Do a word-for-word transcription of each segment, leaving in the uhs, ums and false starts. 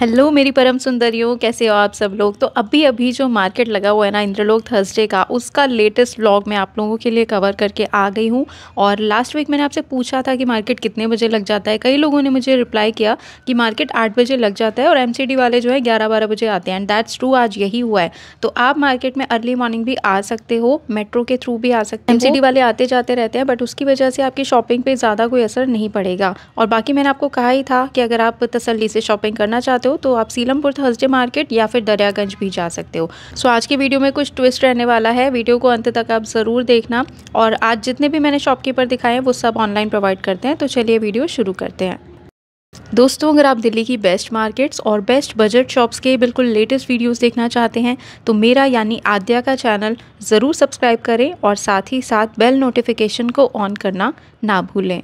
Hello मेरी परम सुंदरियों, कैसे हो आप सब लोग। तो अभी अभी जो मार्केट लगा हुआ है ना इंद्रलोक थर्सडे का, उसका लेटेस्ट व्लॉग मैं आप लोगों के लिए कवर करके आ गई हूँ। और लास्ट वीक मैंने आपसे पूछा था कि मार्केट कितने बजे लग जाता है। कई लोगों ने मुझे रिप्लाई किया कि मार्केट आठ बजे लग जाता है और एमसीडी वाले जो है ग्यारह बारह बजे आते हैं। एंड दैट्स ट्रू, आज यही हुआ है। तो आप मार्केट में अर्ली मॉर्निंग भी आ सकते हो, मेट्रो के थ्रू भी आ सकते हो। एमसीडी वाले आते जाते रहते हैं, बट उसकी वजह से आपकी शॉपिंग पे ज़्यादा कोई असर नहीं पड़ेगा। और बाकी मैंने आपको कहा ही था कि अगर आप तसल्ली से शॉपिंग करना चाहते हो तो आप सीलमपुर थर्सडे मार्केट या फिर दरियागंज भी जा सकते हो। सो आज की वीडियो में कुछ ट्विस्ट रहने वाला है, वीडियो को अंत तक आप ज़रूर देखना। और आज जितने भी मैंने शॉपकीपर दिखाए हैं वो सब ऑनलाइन प्रोवाइड करते हैं। तो चलिए वीडियो शुरू करते हैं। दोस्तों, अगर आप दिल्ली की बेस्ट मार्केट्स और बेस्ट बजट शॉप्स के बिल्कुल लेटेस्ट वीडियोस देखना चाहते हैं तो मेरा यानी आद्या का चैनल ज़रूर सब्सक्राइब करें और साथ ही साथ बेल नोटिफिकेशन को ऑन करना ना भूलें।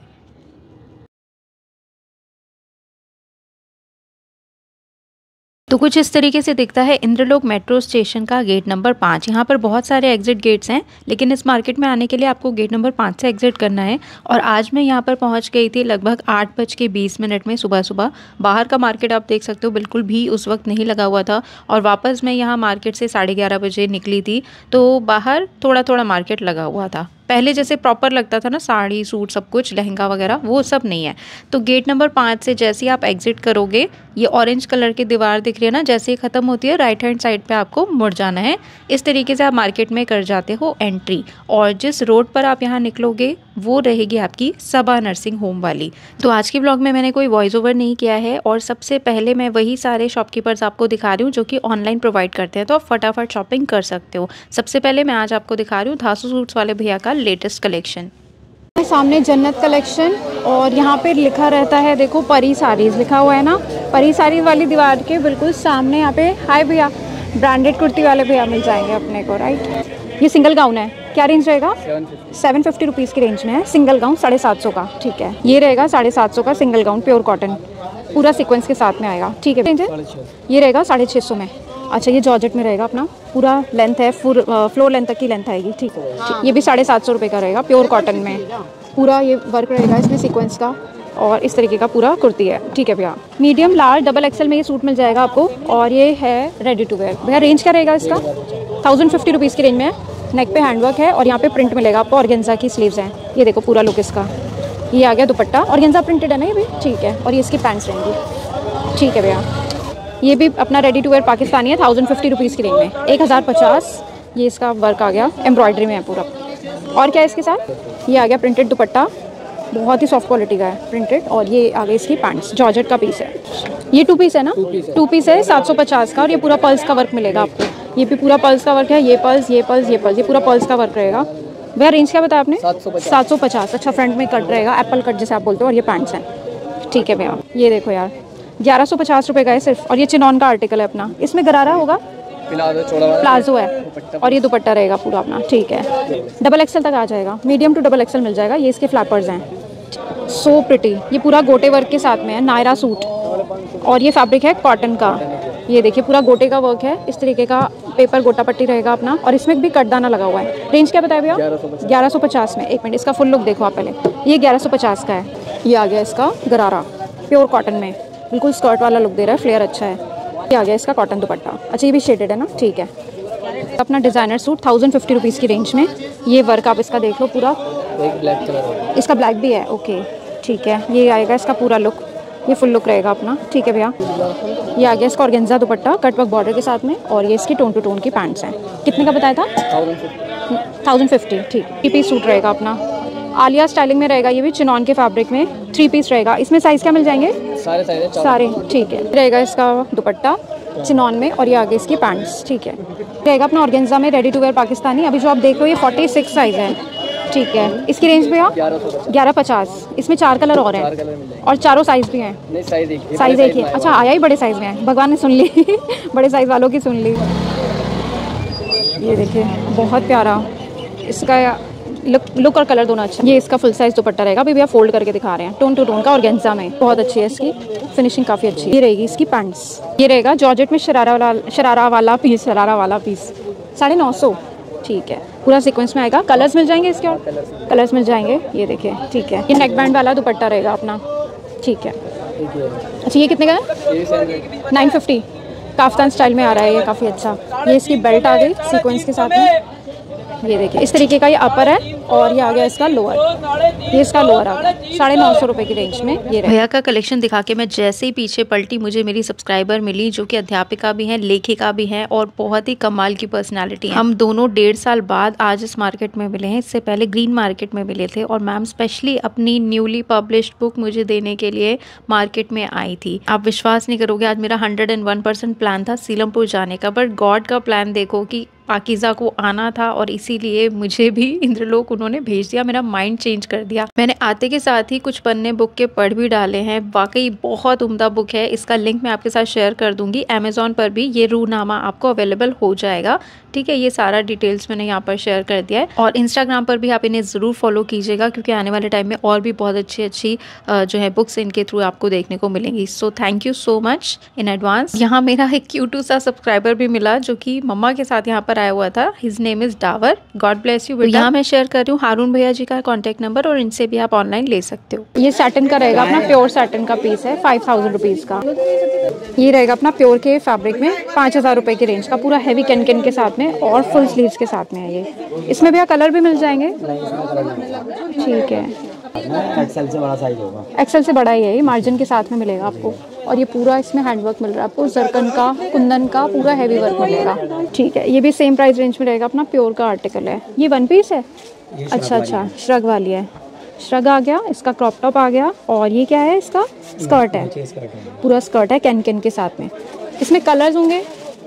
तो कुछ इस तरीके से दिखता है इंद्रलोक मेट्रो स्टेशन का गेट नंबर पाँच। यहाँ पर बहुत सारे एग्जिट गेट्स हैं, लेकिन इस मार्केट में आने के लिए आपको गेट नंबर पाँच से एग्जिट करना है। और आज मैं यहाँ पर पहुँच गई थी लगभग आठ बज के बीस मिनट में सुबह सुबह। बाहर का मार्केट आप देख सकते हो बिल्कुल भी उस वक्त नहीं लगा हुआ था। और वापस मैं यहाँ मार्केट से साढ़े ग्यारह बजे निकली थी, तो बाहर थोड़ा थोड़ा मार्केट लगा हुआ था। पहले जैसे प्रॉपर लगता था ना, साड़ी सूट सब कुछ, लहंगा वगैरह, वो सब नहीं है। तो गेट नंबर पाँच से जैसे ही आप एग्जिट करोगे, ये ऑरेंज कलर की दीवार दिख रही है ना, जैसे ही ख़त्म होती है राइट हैंड साइड पे आपको मुड़ जाना है। इस तरीके से आप मार्केट में कर जाते हो एंट्री। और जिस रोड पर आप यहाँ निकलोगे वो रहेगी आपकी सबा नर्सिंग होम वाली। तो आज के ब्लॉग में मैंने कोई वॉइस ओवर नहीं किया है और सबसे पहले मैं वही सारे शॉपकीपर्स आपको दिखा रही हूँ जो कि ऑनलाइन प्रोवाइड करते हैं, तो आप फटाफट शॉपिंग कर सकते हो। सबसे पहले मैं आज आपको दिखा रही हूँ धासु सूट्स वाले भैया का लेटेस्ट कलेक्शन। सामने जन्नत कलेक्शन और यहाँ पे लिखा रहता है, देखो परी साड़ीज़ लिखा हुआ है ना। परी साड़ीज़ वाली दीवार के बिल्कुल सामने यहाँ पे हाय भैया ब्रांडेड कुर्ती वाले भैया मिल जाएंगे अपने को, राइट। ये सिंगल गाउन है, क्या रेंज रहेगा? सेवन फिफ्टी रुपीज़ की रेंज में है सिंगल गाउन, साढ़े सात सौ का। ठीक है, ये रहेगा साढ़े सात सौ का सिंगल गाउन, प्योर कॉटन, पूरा सीक्वेंस के साथ में आएगा। ठीक है, रेंज है ये रहेगा साढ़े छः सौ में। अच्छा, ये जॉर्जेट में रहेगा अपना, पूरा लेंथ है, फुल फ्लोर लेंथ तक की लेंथ आएगी। ठीक है, ये भी साढ़े सात सौ रुपये का रहेगा, प्योर कॉटन में, पूरा ये वर्क रहेगा इसमें सीक्वेंस का। और इस तरीके का पूरा कुर्ती है। ठीक है भैया, मीडियम लार्ज डबल एक्सेल में ये सूट मिल जाएगा आपको। और ये है रेडी टू वेयर। भैया रेंज क्या रहेगा इसका? थाउजेंड फिफ्टी रुपीज़ की रेंज में है। नेक पे हैंडवर्क है और यहाँ पे प्रिंट मिलेगा आपको, ऑर्गेन्जा की स्लीव्स हैं। ये देखो पूरा लुक इसका, ये आ गया दुपट्टा, ऑर्गेन्जा प्रिंटेड है ना ये भी। ठीक है, और ये इसकी पैंट्स रहेंगी। ठीक है भैया, ये भी अपना रेडी टू वेयर पाकिस्तानी है, थाउजेंड फिफ्टी रुपीज़ की रेंज में, एक हज़ार पचास। ये इसका वर्क आ गया, एम्ब्रॉयडरी में है पूरा। और क्या है इसके साथ? ये आ गया प्रिंटेड दुपट्टा, बहुत ही सॉफ्ट क्वालिटी का है प्रिंटेड। और ये आ गई इसकी पैंट्स, जॉर्जेट का पीस है। ये टू पीस है ना, टू पीस है सात सौ पचास का। और ये पूरा पल्स का वर्क मिलेगा आपको, ये भी पूरा पल्स का वर्क है। ये पल्स, ये पल्स, ये पल्स, ये पूरा पल्स का वर्क रहेगा। भैया रेंज क्या बताया आपने? सात सौ पचास। अच्छा, फ्रंट में कट रहेगा, एप्पल कट जैसे आप बोलते हो। और ये पैंट्स हैं। ठीक है भैया, ये देखो यार ग्यारह सौ पचास रुपये का है सिर्फ। और ये चिनॉन का आर्टिकल है अपना, इसमें गरारा होगा, प्लाजो है। और ये दुपट्टा रहेगा पूरा अपना। ठीक है, डबल एक्सल तक आ जाएगा, मीडियम टू डबल एक्सल मिल जाएगा। ये इसके फ्लैपर्स हैं, सो प्रिटी। ये पूरा गोटे वर्क के साथ में है, नायरा सूट। और ये फैब्रिक है कॉटन का। ये देखिए पूरा गोटे का वर्क है, इस तरीके का पेपर गोटा पट्टी रहेगा अपना। और इसमें भी कटदाना लगा हुआ है। रेंज क्या बताया भैया? ग्यारह सौ पचास में। एक मिनट, इसका फुल लुक देखो आप पहले। ये ग्यारह सौ पचास का है। ये आ गया इसका गरारा, प्योर कॉटन में, बिल्कुल स्कर्ट वाला लुक दे रहा है, फ्लेयर अच्छा है। ये आ गया इसका कॉटन दुपट्टा। अच्छा, ये भी शेडेड है ना। ठीक है, अपना designer suit thousand fifty rupees की रेंज में। ये वर्क आप इसका देख लो पूरा, एक ब्लैक कलर, इसका ब्लैक भी है। ओके ठीक है, ये आएगा इसका पूरा लुक, ये फुल लुक रहेगा अपना। ठीक है भैया, ये आ गया इसका ऑर्गेन्जा दुपट्टा कटवर्क बॉर्डर के साथ में। और ये इसकी टोन टू टोन की पैंट्स हैं। कितने का बताया था? Thousand fifty. ठीक, थ्री पीस सूट रहेगा अपना, आलिया स्टाइलिंग में रहेगा। ये भी चिनॉन के फैब्रिक में थ्री पीस रहेगा। इसमें साइज़ क्या मिल जाएंगे? सारे साइज सारे। ठीक है, रहेगा इसका दुपट्टा चिनॉन में। और ये आगे इसकी पैंट्स। ठीक है, रहेगा अपना ऑर्गेन्जा में, रेडी टू वेयर पाकिस्तानी। अभी जो आप देख रहे हो ये फोर्टी सिक्स साइज़ है। ठीक है, इसकी रेंज भैया ग्यारह पचास। इसमें चार कलर और हैं और चारों साइज़ भी हैं। साइज़ एक ही है। अच्छा, आया ही बड़े साइज़ में है, भगवान ने सुन ली बड़े साइज़ वालों की सुन ली। ये देखिए बहुत प्यारा इसका लुक लुक और कलर दोनों अच्छा। ये इसका फुल साइज दुपट्टा रहेगा, अभी भैया फोल्ड करके दिखा रहे हैं, टोन टू टोन का ऑर्गेन्जा में, बहुत अच्छी है इसकी फिनिशिंग, काफ़ी अच्छी। ये रहेगी इसकी पैंट्स, ये रहेगा जॉर्जेट में शरारा वाला शरारा वाला पीस शरारा वाला पीस साढ़े नौ सौ। ठीक है, पूरा सीक्वेंस में आएगा। कलर्स मिल जाएंगे इसके, और कलर्स मिल जाएंगे। ये देखिए, ठीक है, ये नेक बैंड वाला दुपट्टा रहेगा अपना। ठीक है, अच्छा ये कितने का है? Nine fifty. काफ्तान स्टाइल में आ रहा है ये, काफ़ी अच्छा। ये इसकी बेल्ट आ गई सीक्वेंस के साथ में। ये देखिए इस तरीके का ये अपर है और ये आ गया इसका लोअर। ये इसका लोअर आ गया साढ़े नौ सौ रुपये की रेंज में। ये भैया का कलेक्शन दिखा के मैं जैसे ही पीछे पलटी, मुझे मेरी सब्सक्राइबर मिली जो कि अध्यापिका भी हैं, लेखिका भी हैं और बहुत ही कमाल की पर्सनालिटी है। हम दोनों डेढ़ साल बाद आज इस मार्केट में मिले हैं। इससे पहले ग्रीन मार्केट में मिले थे और मैम स्पेशली अपनी न्यूली पब्लिश्ड बुक मुझे देने के लिए मार्केट में आई थी। आप विश्वास नहीं करोगे, आज मेरा hundred and one percent plan था सीलमपुर जाने का, बट गॉड का प्लान देखो कि पाकिज़ा को आना था और इसीलिए मुझे भी इंद्रलोक उन्होंने भेज दिया, मेरा माइंड चेंज कर दिया। मैंने आते के साथ ही कुछ पन्ने बुक के पढ़ भी डाले हैं। वाकई बहुत उम्दा बुक है। इसका लिंक मैं आपके साथ शेयर कर दूंगी। अमेज़ॉन पर भी ये रूहनामा आपको अवेलेबल हो जाएगा। ठीक है, ये सारा डिटेल्स मैंने यहाँ पर शेयर कर दिया है और इंस्टाग्राम पर भी आप इन्हें ज़रूर फॉलो कीजिएगा क्योंकि आने वाले टाइम में और भी बहुत अच्छी अच्छी जो है बुक्स इनके थ्रू आपको देखने को मिलेंगी। So thank you so much in advance. यहाँ मेरा एक क्यूटू सा सब्सक्राइबर भी मिला जो कि मम्मा के साथ यहाँ पर आया हुआ था। His name is Dawar. God bless you. यहाँ मैं शेयर कर रही हूँ हारून भैया जी का कॉन्टैक्ट नंबर और इनसे भी आप ऑनलाइन ले सकते हो। ये सैटिन का रहेगा अपना, प्योर सैटिन का पीस है, फाइव थाउजेंड रुपीज़ का। ये रहेगा अपना प्योर के फैब्रिक में, पाँच हज़ार रुपये की रेंज का, पूरा हैवी कैन कैन के साथ में और फुल स्लीव्स के साथ में है ये। इसमें भैया कलर भी मिल जाएंगे? ठीक है, एक्सेल से बड़ा साइज होगा। एक्सेल से बड़ा ही है ये, मार्जिन के साथ में मिलेगा आपको। और ये पूरा इसमें हैंडवर्क मिल रहा है आपको, जरकन का, कुंदन का पूरा हैवी वर्क मिलेगा। ठीक है, ये भी सेम प्राइस रेंज में रहेगा अपना, प्योर का आर्टिकल है। ये वन पीस है? अच्छा अच्छा, श्रग वाली है। श्रग आ गया, इसका क्रॉप टॉप आ गया और ये क्या है? इसका स्कर्ट है, पूरा स्कर्ट है कैन कैन के साथ में। इसमें कलर्स होंगे?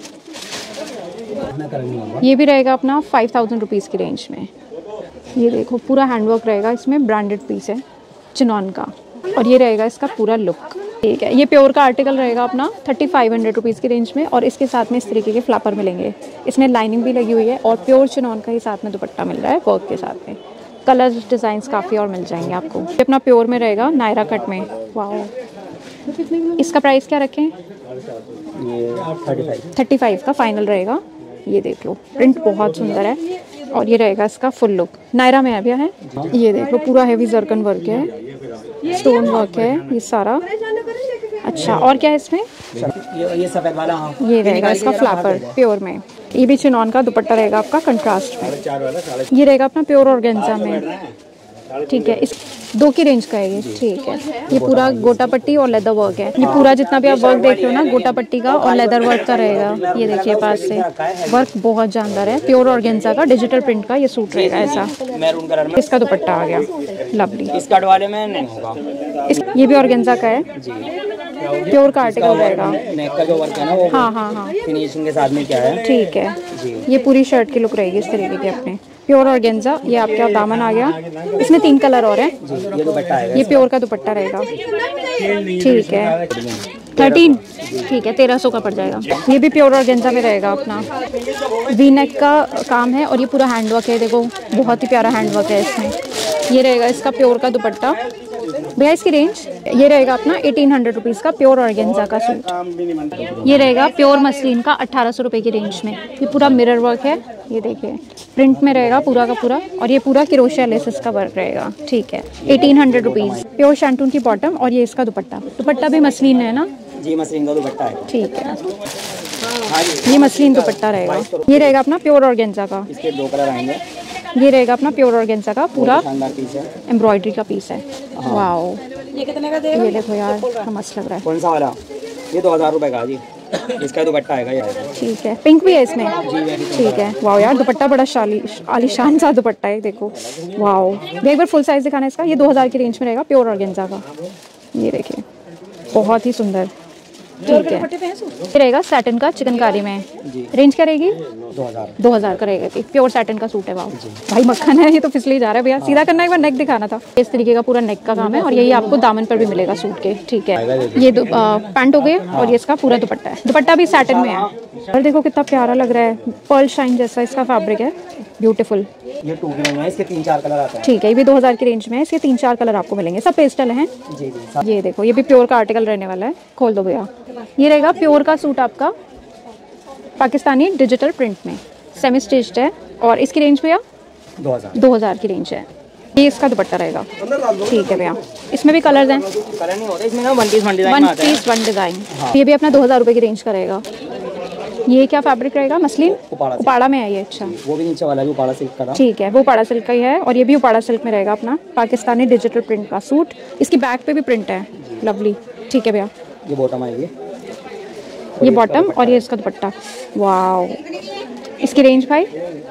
ये भी रहेगा अपना फाइव थाउजेंड रुपीज़ की रेंज में। ये देखो पूरा हैंडवर्क रहेगा, इसमें ब्रांडेड पीस है चिनॉन का और ये रहेगा इसका पूरा लुक। ठीक है, ये प्योर का आर्टिकल रहेगा अपना थर्टी फाइव हंड्रेड रुपीज़ की रेंज में और इसके साथ में इस तरीके के फ्लापर मिलेंगे। इसमें लाइनिंग भी लगी हुई है और प्योर चिनॉन का ही साथ में दुपट्टा मिल रहा है वर्क के साथ में। कलर डिज़ाइंस काफ़ी और मिल जाएंगे आपको। ये अपना प्योर में रहेगा नायरा कट में। वाह, इसका प्राइस क्या रखें? ये थर्टी फाइव थर्टी फाइव का फाइनल रहेगा। ये देख लो, प्रिंट बहुत सुंदर है और ये रहेगा इसका फुल लुक। नायरा में अभी है। ये देख लो पूरा हैवी जरकन वर्क है, स्टोन वर्क है ये सारा। अच्छा, और क्या है इसमें? ये ये सफेद वाला। हाँ, ये रहेगा इसका फ्लापर प्योर में। ये भी चिनॉन का दुपट्टा रहेगा आपका कंट्रास्ट में। ये रहेगा अपना प्योर ऑर्गेन्जा में। ठीक है, इस दो की रेंज का है ये। ठीक है, ये पूरा गोटा पट्टी और लेदर वर्क है। ये पूरा जितना भी आप वर्क देख रहे हो ना, गोटा पट्टी का और लेदर वर्क का रहेगा। ये देखिए पास से वर्क बहुत जानदार है, प्योर ऑर्गेन्जा का डिजिटल प्रिंट का ये सूट रहेगा ऐसा। मैरून कलर में इसका दुपट्टा आ गया लवली। इस कट वाले में नहीं होगा। इस ये भी ऑर्गेन्जा का है, प्योर का आर्टिकल रहेगा। नेक का जो वर्क है ना वो हाँ हाँ हाँ, फिनिशिंग के साथ में क्या है। ठीक है, ये पूरी शर्ट की लुक रहेगी इस तरीके की अपने, प्योर ऑर्गेन्जा। ये आपका दामन आ गया, इसमें तीन कलर और हैं। ये दुपट्टा आएगा, ये प्योर का दुपट्टा रहेगा। ठीक है, थर्टीन। ठीक है, तेरह सौ का पड़ जाएगा। ये भी प्योर ऑर्गेन्जा में रहेगा अपना, वी नेक का काम है और ये पूरा हैंडवर्क है। देखो बहुत ही प्यारा हैंडवर्क है इसमें। ये रहेगा इसका प्योर का दुपट्टा। भैया इसकी रेंज ये रहेगा अपना एटीन हंड्रेड रुपीज़ का प्योर ऑर्गेन्जा का सूट। ये रहेगा प्योर मसलिन का अट्ठारह सौ रुपये की रेंज में। ये पूरा मिरर वर्क है, ये देखिए प्रिंट में रहेगा पूरा का पूरा और ये पूरा क्रोशिया लेसेस का वर्क रहेगा। ठीक है, eighteen hundred rupees. Pure shantoon की बॉटम और ये इसका दुपट्टा। दुपट्टा भी मसलिन है ना? जी, मसलिन का दुपट्टा है। ठीक है, ये मसलिन दुपट्टा रहेगा। ये रहेगा अपना प्योर ऑर्गेन्जा का। इसके दो कलर आएंगे। ये रहेगा अपना प्योर ऑर्गेन्जा का पूरा शानदार पीस है, एम्ब्रॉयडरी का पीस है। वाओ, ये कितने का देगा? ये देखो यार क्या मस्त लग रहा है। कौन सा वाला? ये दो हजार रुपए का जी। इसका दुपट्टा आएगा ये। ठीक है, पिंक भी है इसमें। ठीक है, वाओ यार दुपट्टा बड़ा शाली आलीशान सा दुपट्टा है, देखो वाओ। एक बार फुल साइज दिखाना इसका। ये दो हज़ार की रेंज में रहेगा, प्योर ऑर्गेन्जा का। ये देखिए बहुत ही सुंदर। ठीक है, ये रहेगा सैटिन का चिकनकारी में। रेंज क्या रहेगी? दो हजार दो हज़ार का रहेगा। प्योर सैटिन का सूट है। वाह भाई मक्खन है, ये तो फिसले जा रहा है भैया। सीधा करना, एक बार नेक दिखाना था। इस तरीके का पूरा नेक का काम है और यही आपको दामन पर भी मिलेगा सूट के। ठीक है, ये पैंट हो गए और ये इसका पूरा दुपट्टा है। दुपट्टा भी सैटिन में है और देखो कितना प्यारा लग रहा है, पर्ल शाइन जैसा इसका फैब्रिक है, ब्यूटीफुल। ये टू की है, इसके तीन चार कलर आते हैं। ठीक है, ये भी दो हज़ार की रेंज में है, इसके तीन चार कलर आपको मिलेंगे, सब पेस्टल हैं। जी जी। ये देखो ये भी प्योर का आर्टिकल रहने वाला है, खोल दो भैया। ये रहेगा प्योर का सूट आपका पाकिस्तानी डिजिटल प्रिंट में, सेमी स्टिच्ड है और इसकी रेंज भैया दो हजार दो हज़ार की रेंज है। ये इसका दुपट्टा रहेगा। ठीक है भैया, इसमें भी कलर्स हैं? कलर नहीं होता इसमें ना, one piece one design one में आता है। Piece one design. ये भी अपना दो हज़ार रुपये की रेंज का रहेगा। ये क्या फैब्रिक रहेगा? मसलिन उपाड़ा से। उपाड़ा में है ये। अच्छा, वो भी नीचे वाला भी उपाड़ा सिल्क का था। ठीक है, वो उपाड़ा सिल्क का ही है और ये भी उपाड़ा सिल्क में रहेगा अपना पाकिस्तानी डिजिटल प्रिंट का सूट। इसकी बैक पे भी प्रिंट है, लवली। ठीक है भैया, ये बॉटम आएगी, ये बॉटम और ये इसका दुपट्टा। वाओ, इसकी रेंज भाई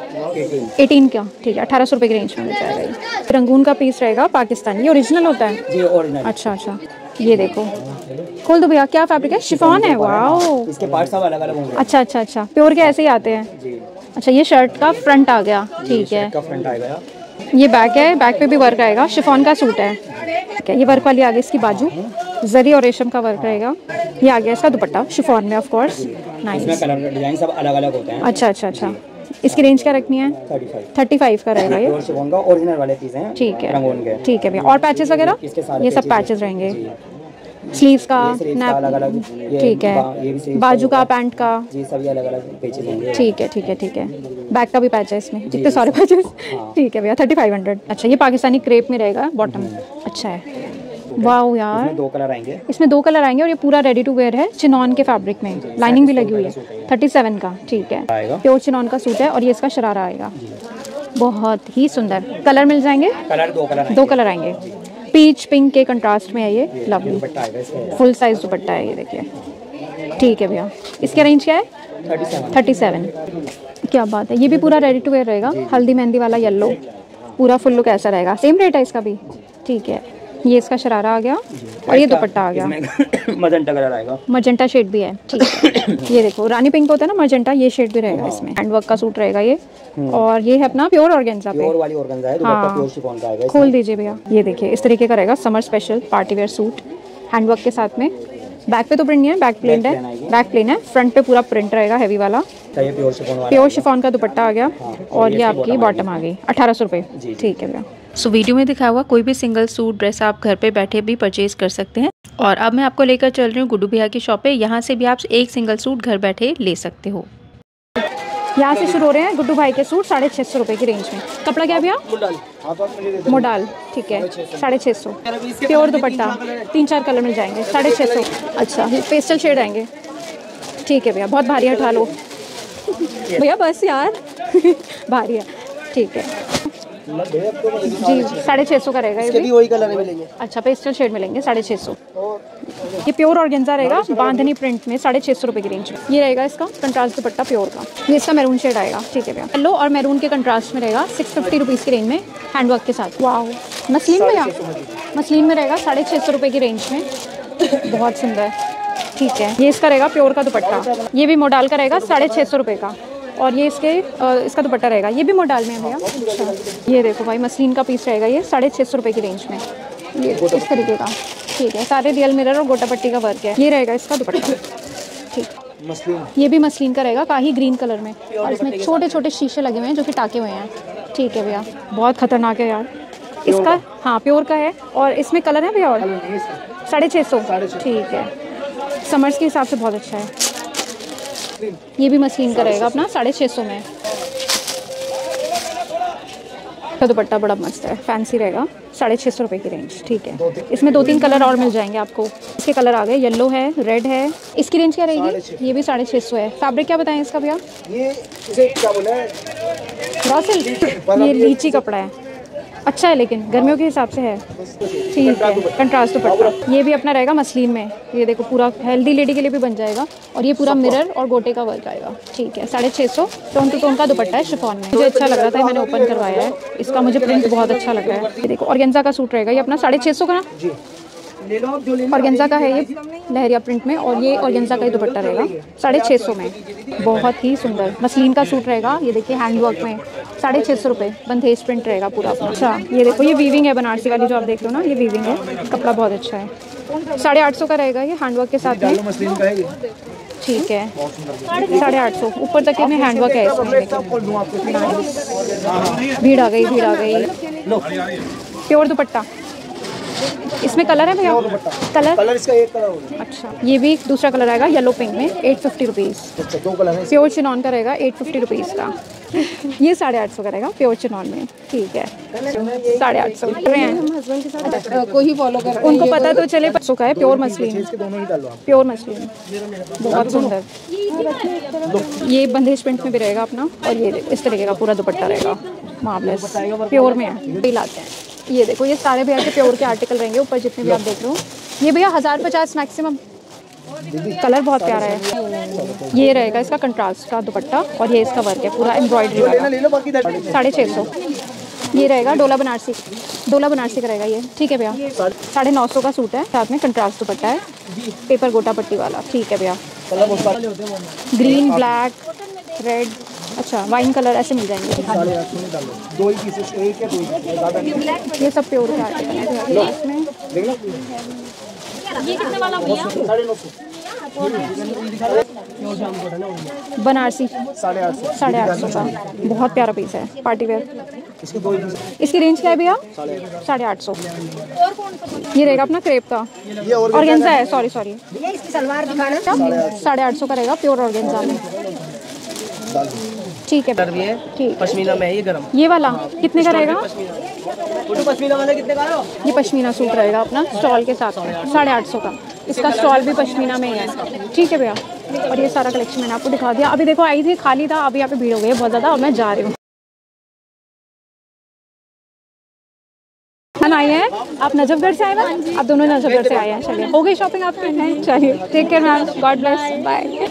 एटीन का। ठीक है, अठारह सौ रुपये की रेंज में मिल जाएगा। ये रंगून का पीस रहेगा पाकिस्तानी, ये ओरिजिनल होता है? जी ओरिजिनल। अच्छा अच्छा, ये देखो, खोल दो भैया। क्या फैब्रिक है? शिफॉन है। वाओ, इसके पार्ट सब अलग अलग होंगे। अच्छा अच्छा अच्छा, प्योर के ऐसे ही आते हैं जी। अच्छा, ये शर्ट का फ्रंट आ गया। ठीक है, का फ्रंट आएगा। ये बैक है, बैक पे भी वर्क आएगा। शिफॉन का सूट है। ठीक है, ये वर्क वाली आ गई इसकी बाजू, जरी और रेशम का वर्क रहेगा। ये आ गया इसका दुपट्टा शिफॉन में, ऑफ कोर्स। नाइस। इसमें कलर डिजाइन सब अलग अलग होते हैं। अच्छा अच्छा अच्छा, इसकी रेंज क्या रखनी है? Thirty five. थर्टी फाइव का रहेगा ये। प्योर शिफॉन का ओरिजिनल वाले पीस हैं। ठीक है, रंगून के। ठीक है भैया। और पैचेस वगैरह? इसके सारे ये सब patches पैचेस हैं। रहेंगे। जी। स्लीव्स का, ये sleeves का अलग अलग। ये ठीक बा- ये है, भी sleeves बाजू का, होगा। पैंट का। जी सभी अलग अलग पेचेस होंगे। ठीक है ठीक है ठीक है, बैक का भी पैच है इसमें, इतने सारे पैचेस। ठीक है भैया, थर्टी फाइव हंड्रेड। अच्छा, ये पाकिस्तानी क्रेप में रहेगा बॉटम। अच्छा है, वाओ यार। इसमें दो कलर आएंगे। इसमें दो कलर आएंगे और ये पूरा रेडी टू वेयर है, चिनॉन के फैब्रिक में, लाइनिंग भी लगी हुई है। थर्टी सेवन का। ठीक है, आएगा। प्योर चिनॉन का सूट है और ये इसका शरारा आएगा। बहुत ही सुंदर कलर मिल जाएंगे। कलर दो कलर दो कलर आएंगे, पीच पिंक के कंट्रास्ट में है ये, लवली। दुपट्टा आएगा इसका। फुल साइज दुपट्टा है ये, देखिए। ठीक है भैया, इसका रेंज क्या है? Thirty seven. Thirty seven. क्या बात है, ये भी पूरा रेडी टू वेयर रहेगा। हल्दी मेहंदी वाला येलो, पूरा फुल लुक ऐसा रहेगा। सेम रेट है इसका भी? ठीक है, ये इसका शरारा आ गया और ये दुपट्टा आ गया। मजेंटा कलर आएगा। मजेंटा शेड भी है। ठीक है, ये देखो रानी पिंक होता है ना, मजेंटा, ये शेड भी रहेगा इसमें। हैंडवर्क का सूट रहेगा ये, और ये है अपना प्योर ऑर्गेन्जा पे। प्योर वाली ऑर्गेन्जा है, दुपट्टा प्योर शिफॉन का आएगा। खोल दीजिए भैया, ये देखिए इस तरीके का रहेगा, summer special party wear suit, handwork के साथ में। बैक पे तो प्रिंट नहीं है, बैक प्लेन है, बैक प्लेन है। फ्रंट पे पूरा प्रिंट रहेगा हैवी वाला। ये प्योर शिफॉन वाला। प्योर शिफॉन का दुपट्टा आ गया और ये आपकी बॉटम आ गई। अठारह सौ रुपये। ठीक है भैया। सो वीडियो में दिखाया हुआ कोई भी सिंगल सूट ड्रेस आप घर पे बैठे भी परचेज कर सकते हैं। और अब मैं आपको लेकर चल रही हूँ गुड्डू भैया की शॉप पे। यहाँ से भी आप एक सिंगल सूट घर बैठे ले सकते हो। यहाँ से शुरू हो रहे हैं गुड्डू भाई के सूट साढ़े छः सौ रुपये की रेंज में। कपड़ा क्या भैया? मोडाल। ठीक है, साढ़े छः सौ। प्योर दुपट्टा, तीन चार कलर मिल जाएंगे, साढ़े छः सौ। अच्छा, पेस्टल शेड आएंगे। ठीक है भैया, बहुत भारी है, उठा लो भैया, बस यार भारी है। ठीक है जी, साढ़े छः सौ का रहेगा ये भी। वही कलर मिलेंगे। अच्छा, पेस्टल शेड मिलेंगे, साढ़े छः सौ। ये प्योर ऑर्गेन्जा रहेगा, बांधनी प्रिंट में, साढ़े छः सौ रुपये की रेंज में। ये रहेगा इसका कंट्रास्ट दुपट्टा प्योर का। ये इसका मैरून शेड आएगा। ठीक है भैया, येलो और मैरून के कंट्रास्ट में रहेगा, सिक्स फिफ्टी रुपीज़ की रेंज में, हैंडवर्क के साथ। वाओ, मसलिन में, या मसलिन में रहेगा साढ़े छः सौ रुपये की रेंज में, बहुत सुंदर। ठीक है, ये इसका रहेगा प्योर का दुपट्टा। ये भी मोडाल का रहेगा, साढ़े छः सौ रुपये का। और ये इसके आ, इसका दुपट्टा रहेगा, ये भी मोडाल में है भैया। अच्छा, ये देखो भाई, मसलिन का पीस रहेगा ये, साढ़े छः सौ रुपये की रेंज में, ये इस तरीके का। ठीक है, सारे रियल मिरर और गोटा पट्टी का वर्क है। ये रहेगा इसका दुपट्टा। ठीक, मसलिन, ये भी मसलिन का रहेगा, काही ग्रीन कलर में, और इसमें छोटे छोटे शीशे लगे हुए हैं जो कि टाके हुए हैं। ठीक है भैया, बहुत खतरनाक है यार इसका। हाँ, प्योर का है और इसमें कलर है भैया, और साढ़े छः सौ। ठीक है, समर्स के हिसाब से बहुत अच्छा है। ये भी मसलिन का रहेगा अपना, साढ़े छः सौ में। का दुपट्टा बड़ा मस्त है, फैंसी रहेगा, साढ़े छः सौ रुपये की रेंज। ठीक है, इसमें दो तीन कलर और मिल जाएंगे आपको। इसके कलर आ गए, येलो है, रेड है। इसकी रेंज क्या रहेगी? ये भी साढ़े छः सौ है। फैब्रिक क्या बताएं इसका भैया? ये इसे क्या बोला है? Raw silk. ये लीची कपड़ा है, अच्छा है, लेकिन गर्मियों के हिसाब से है। ठीक है, कंट्रास्ट दुपट्टा। ये भी अपना रहेगा मसलिन में, ये देखो पूरा हेल्दी लेडी के लिए भी बन जाएगा, और ये पूरा मिरर और गोटे का वर्क आएगा। ठीक है, साढ़े छः सौ। टोन टू टोन का दुपट्टा है शिफॉन में, मुझे अच्छा लग रहा था, मैंने ओपन करवाया है। इसका मुझे प्रिंट बहुत अच्छा लग रहा है। ये देखो ऑर्गेन्जा का सूट रहेगा, ये अपना साढ़े छः सौ का ना, ऑर्गेन्जा का है ये, लहरिया प्रिंट में, और ये ऑर्गेन्जा का ही दुपट्टा रहेगा, साढ़े छः सौ में। बहुत ही सुंदर मसलिन का सूट रहेगा, ये देखिए हैंडवर्क में, साढ़े छः सौ रुपये, बंधेज प्रिंट रहेगा पूरा। अच्छा, ये देखो, ये वीविंग है बनारसी वाली जो आप देख रहे हो ना, ये वीविंग है, कपड़ा बहुत अच्छा है। साढ़े आठ सौ का रहेगा ये, हैंडवर्क के साथ में। ठीक है, साढ़े आठ सौ ऊपर तक में हैंडवर्क है इसमें। भीड़ आ गई, भीड़ आ गई। प्योर दुपट्टा, इसमें कलर है भैया? कलर कलर इसका एक कलर होगा। अच्छा, ये भी दूसरा कलर आएगा येलो पिंक में, एट फिफ्टी रुपीज़। अच्छा, दो कलर है। प्योर चिनॉन का रहेगा एट फिफ्टी रुपीज़ का। ये साढ़े आठ सौ का रहेगा प्योर चिनॉन में। ठीक है, साढ़े आठ सौ को ही फॉलो कर। उनको पता तो चले सौ का है। प्योर मसलिन, प्योर मसलिन, बहुत सुंदर। ये बंदेज प्रिंट में भी रहेगा अपना, और ये इस तरीके का पूरा दुपट्टा रहेगा, मार्वलेस, प्योर में है। लाते हैं ये देखो, ये सारे भैया के प्योर के आर्टिकल रहेंगे ऊपर जितने भी आप देख रहे हो। ये भैया हज़ार पचास मैक्सिमम। कलर बहुत प्यारा है। ये रहेगा इसका कंट्रास्ट का दुपट्टा, और ये इसका वर्क है पूरा एम्ब्रॉयडरी वाला, साढ़े छः सौ। ये रहेगा डोला बनारसी, डोला बनारसी का रहेगा ये। ठीक है भैया, साढ़े नौ सौ का सूट है, साथ में कंट्रास्ट दुपट्टा है, पेपर गोटा पट्टी वाला। ठीक है भैया, ग्रीन, ब्लैक, रेड, अच्छा वाइन कलर ऐसे मिल जाएंगे। दो ही पीसेस, एक या दो। ये सब प्योर के आर्टिकल हैं इसमें। ये कितने वाला भैया? बनारसी साढ़े आठ सौ साढ़े आठ सौ का, बहुत प्यारा पीस है, पार्टी वेयर। इसके दो ही पीस। इसकी रेंज क्या है भैया? साढ़े आठ सौ। ये रहेगा अपना क्रेप का, ये ऑर्गेन्जा है, सॉरी सॉरी, इसकी सलवार दिखाना। साढ़े आठ सौ का रहेगा प्योर ऑर्गेन्जा में। ठीक है है ठीक। पश्मीना में है ये गरम। ये वाला कितने का रहेगा? पश्मीना वाला कितने का है? ये पश्मीना सूट रहेगा अपना स्टॉल के साथ में, साढ़े आठ सौ का। इसका स्टॉल भी पश्मीना में ही है। ठीक है भैया, और ये सारा कलेक्शन मैंने आपको दिखा दिया। अभी देखो आई थी खाली था, अभी यहाँ पे भीड़ हो गई है बहुत ज़्यादा, और मैं जा रही हूँ। हम आए हैं, आप नजफगढ़ से आए हैं? आप दोनों नजफगढ़ से आए हैं। चलिए, हो गई शॉपिंग आपकी? नहीं, चलिए, take care ma'am, god bless, bye.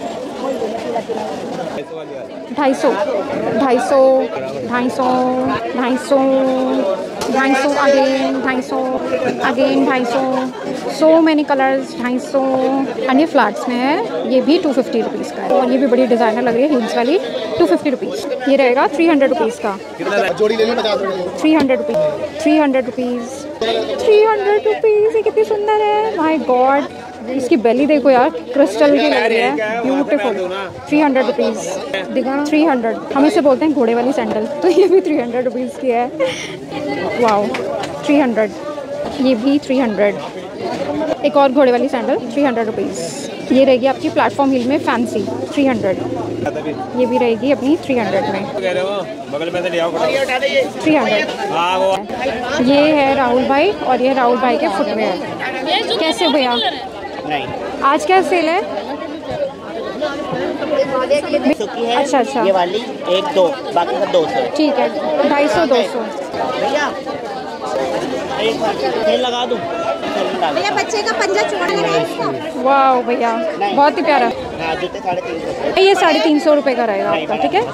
ढाई सौ ढाई सौ ढाई सौ ढाई सौ ढाई सौ अगेन ढाई सौ अगेन ढाई सौ सो मैनी कलर्स ढाई सौ। अन्य फ्लैट्स में है, ये भी टू फिफ्टी रुपीज़ का है, और ये भी बड़ी डिज़ाइनर लग रही है, हील्स वाली, टू फिफ्टी रुपीज़। ये रहेगा थ्री हंड्रेड रुपीज़ का, जोड़ी ले ली पचास रुपए। Three hundred rupees three hundred rupees three hundred rupees. ये कितनी सुंदर है, माय गॉड। इसकी बेली देखो यार, क्रिस्टल की लग रही है, ब्यूटीफुल। थ्री हंड्रेड रुपीज़ दिखा, थ्री हंड्रेड। हम इसे बोलते हैं घोड़े वाली सैंडल, तो ये भी थ्री हंड्रेड रुपीज़ की है। Wow, three hundred. ये भी थ्री हंड्रेड। एक और घोड़े वाली सैंडल, थ्री हंड्रेड रुपीज़। ये रहेगी आपकी प्लेटफॉर्म हिल में फैंसी, थ्री हंड्रेड। ये भी रहेगी अपनी थ्री हंड्रेड में, थ्री हंड्रेड। ये है राहुल भाई, और ये राहुल भाई के फुटवेयर। कैसे भैया? नहीं, आज क्या सेल है? अच्छा अच्छा, ये वाली एक दो, बाकी का दो सौ। ठीक है, ढाई सौ दो सौ। भैया एक तेल लगा दूँ? भैया बच्चे का पंजा छोड़। वाह भैया, बहुत ही प्यारा। हाँ, जूते साढ़े तीन सौ। ये साढ़े तीन सौ रुपये का रहेगा आपका। ठीक है,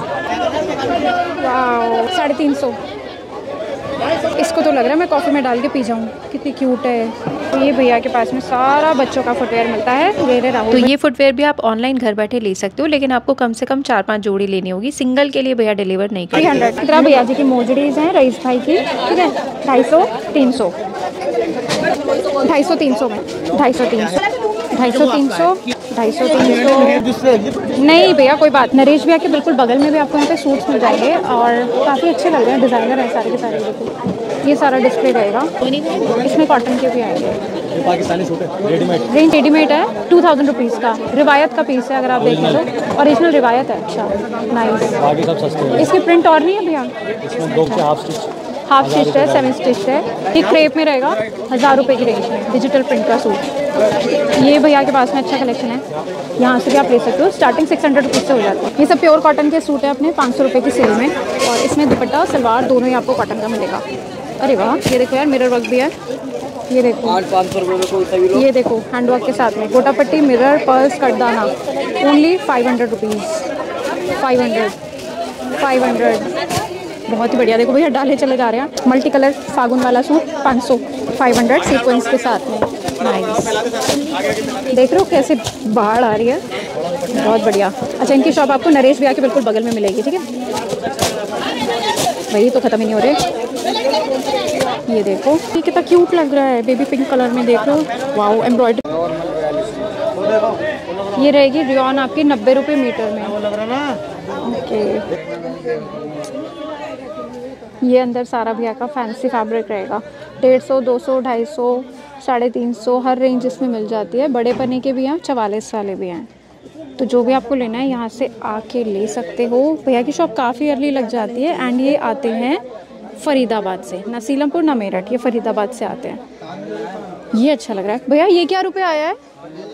वाह, साढ़े तीन सौ। इसको तो लग रहा है मैं कॉफ़ी में डाल के पी जाऊँ, कितनी क्यूट है। तो ये भैया के पास में सारा बच्चों का फुटवेयर मिलता है। ये राहुल, तो ये फुटवेयर भी आप ऑनलाइन घर बैठे ले सकते हो, लेकिन आपको कम से कम चार पांच जोड़ी लेनी होगी, सिंगल के लिए भैया डिलीवर नहीं थ्री करते। हंड्रेड। इतना भैया जी की मोजड़ीज हैं रईस भाई की, ठीक है, ढाई सौ तीन सौ ढाई सौ तीन सौ में ढाई सौ तीन सौ ढाई सौ तीन सौ ढाई सौ तीन सौ नहीं भैया, कोई बात। नरेश भैया के बिल्कुल बगल में भी आपको यहाँ पे सूट्स मिल जाएंगे, और काफ़ी अच्छे लग रहे हैं, डिज़ाइनर है सारे के सारे। देखो ये सारा डिस्प्ले रहेगा, इसमें कॉटन के भी आएंगे। पाकिस्तानी सूट है, रेडीमेड। रेंज रेडीमेड है, टू थाउजेंड रुपीज़ का। रिवायत का पीस है, अगर आप देखें तो ओरिजिनल रिवायत है। अच्छा, नाइस। बाकी सब सस्ते हैं। इसके प्रिंट और नहीं है भैया? इसमें दो के हाफ स्टिच, हाफ स्टिच है, सेवन स्टिच है। ये क्रेप में रहेगा, हज़ार रुपये की रेंज में, डिजिटल प्रिंट का सूट। ये भैया के पास में अच्छा कलेक्शन है, यहाँ से भी आप ले सकते हो। स्टार्टिंग सिक्स हंड्रेड रुपीज़ से हो जाती है। ये सब प्योर कॉटन के सूट है अपने पाँच सौ रुपये की सेल में, और इसमें दुपट्टा और सलवार दोनों ही आपको कॉटन का मिलेगा। अरे वाह, ये देखो यार, मिरर वर्क भी है। ये देखो पाँच सौ रुपये में कोई सा भी लो। ये देखो हैंडवर्क के साथ में गोटा पट्टी, मिरर, पर्स, कटदाना, only five hundred rupees five hundred five hundred बहुत ही बढ़िया। देखो भैया डाले चले जा रहे हैं। मल्टी कलर फागुन वाला सूट पाँच सौ फाइव हंड्रेड सीक्वेंस के साथ में, नाइस। देख रहे हो कैसे बाढ़ आ रही है, बहुत बढ़िया। अच्छा, इनकी शॉप आपको नरेश भैया के बिल्कुल बगल में मिलेगी, ठीक है। वही तो ख़त्म ही नहीं हो रहे। ये देखो, ये कितना क्यूट लग रहा है, बेबी पिंक कलर में, देख लो, वाओ, एम्ब्रॉयडरी। ये रहेगी रियॉन आपकी नब्बे रुपये मीटर में। ओके, ये अंदर सारा भैया का फैंसी फैब्रिक रहेगा। डेढ़ सौ, दो सौ, ढाई सौ, साढ़े तीन सौ, हर रेंज इसमें मिल जाती है। बड़े पन्ने के भी हैं, चवालीस वाले भी हैं। तो जो भी आपको लेना है यहाँ से आके ले सकते हो। भैया की शॉप काफ़ी अर्ली लग जाती है एंड ये आते हैं फरीदाबाद से, ना सीलमपुर ना मेरठ, ये फरीदाबाद से आते हैं। ये अच्छा लग रहा है भैया। ये क्या रुपये आया है?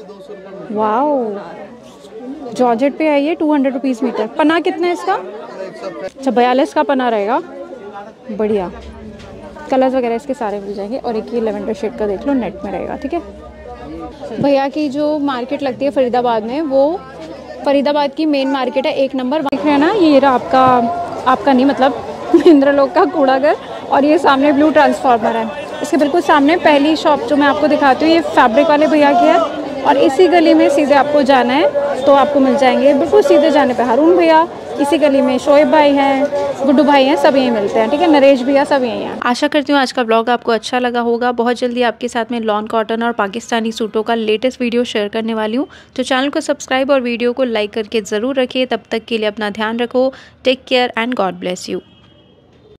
वाओ, जॉर्जेट पे है ये, टू हंड्रेड रुपीज़ मीटर। पन्ना कितना है इसका? अच्छा, बयालीस का पन्ना रहेगा। बढ़िया, कलर्स वगैरह इसके सारे मिल जाएंगे। और एक ये लेवेंडर शेड का देख लो, नेट में रहेगा। ठीक है, भैया की जो मार्केट लगती है फरीदाबाद में, वो फरीदाबाद की मेन मार्केट है, एक नंबर। देख रहे हैं ना, ये रहा आपका आपका नहीं मतलब इंद्रलोक का कूड़ाघर। और ये सामने ब्लू ट्रांसफार्मर है, इसके बिल्कुल सामने पहली शॉप जो मैं आपको दिखाती हूँ, ये फैब्रिक वाले भैया की है। और इसी गली में सीधे आपको जाना है तो आपको मिल जाएंगे। बिल्कुल सीधे जाने पे हारून भैया, इसी गली में शोएब भाई हैं, गुड्डू भाई हैं, सब यहीं मिलते हैं। ठीक है, नरेश भैया सब यहीं हैं। आशा करती हूँ आज का ब्लॉग आपको अच्छा लगा होगा। बहुत जल्दी आपके साथ में लॉन कॉटन और पाकिस्तानी सूटों का लेटेस्ट वीडियो शेयर करने वाली हूँ। तो चैनल को सब्सक्राइब और वीडियो को लाइक करके ज़रूर रखिए। तब तक के लिए अपना ध्यान रखो। Take care and God bless you.